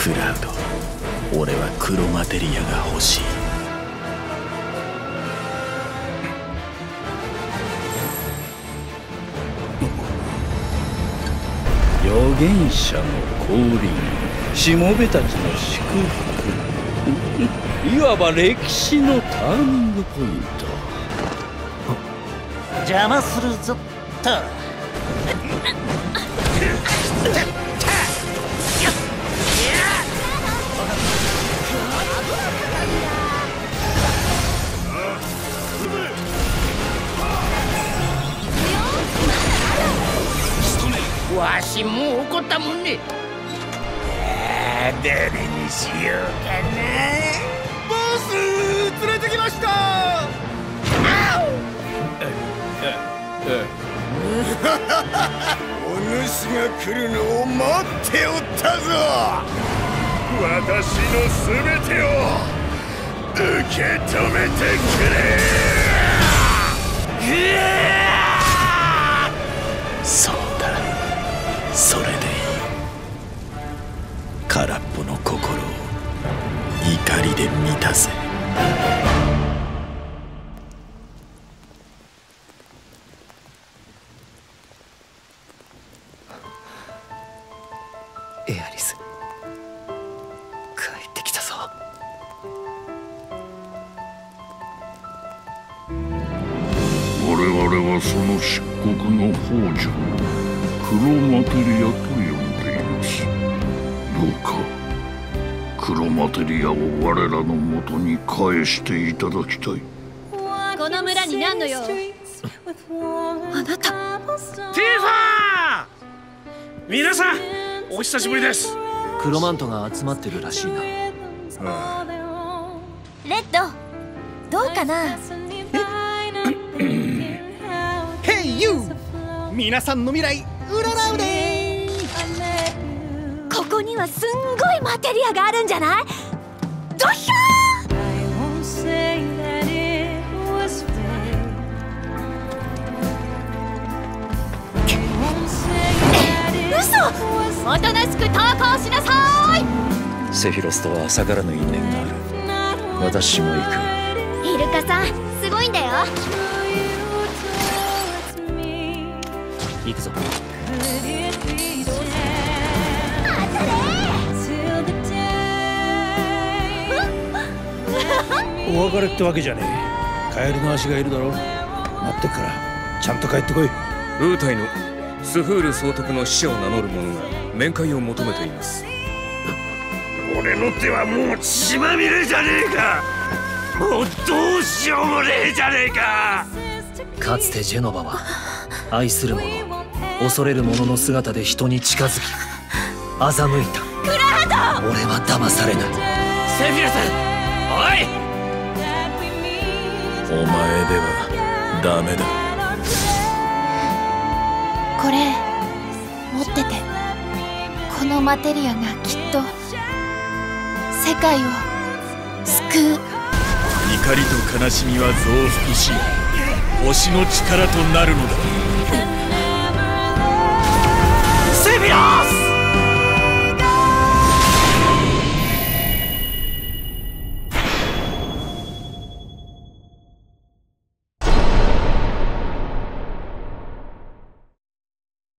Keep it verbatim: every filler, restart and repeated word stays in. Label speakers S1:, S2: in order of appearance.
S1: クラウド、俺は黒マテリアが欲しい。
S2: 預言者の降臨、しもべたちの祝福いわば歴史のターニングポイント。
S3: 邪魔するぞっと。わしもう怒ったもんね。誰にしようかな。
S4: ボス連れてきました。お主が来るのを待っておったぞ。私のすべてを受け止めてくれ。
S1: そうだ、それでいい。空っぽの心を怒りで満たせ。
S5: エアリス、帰ってきたぞ。
S6: 我々はその漆黒の宝珠、黒マテリアと呼んでいます。どうか黒マテリアを我らのもとに返していただきたい。
S7: この村になんのよ。
S8: あなた。ティファー、皆さんお久しぶりです。
S5: 黒マントが集まってるらしいな。
S8: はあ、
S7: レッド、どうかな。
S4: ヘイユー、皆さんの未来うららうで
S7: ー。ここにはすんごいマテリアがあるんじゃない？ドヒャー！嘘！おとなしく投降しなさい。
S2: セフィロスとは逆らぬ因縁がある。私も行く。
S7: イルカさん、すごいんだよ。
S5: 行くぞ。
S2: お別れってわけじゃねえ。カエルの足がいるだろ。待ってっからちゃんと帰ってこい。
S9: ウータイのスフール総督の使者を名乗る者が面会を求めています。
S4: 俺の手はもう血まみれじゃねえか。もうどうしようもねえじゃねえか。
S5: かつてジェノバは愛する者、恐れる者の姿で人に近づき欺いた。
S7: クラウド！
S5: 俺は騙されない。
S8: セフィロス、おい！
S1: お前ではダメだ。
S7: これ持ってて。このマテリアがきっと世界を救う。
S1: 怒りと悲しみは増幅し、星の力となるのだ。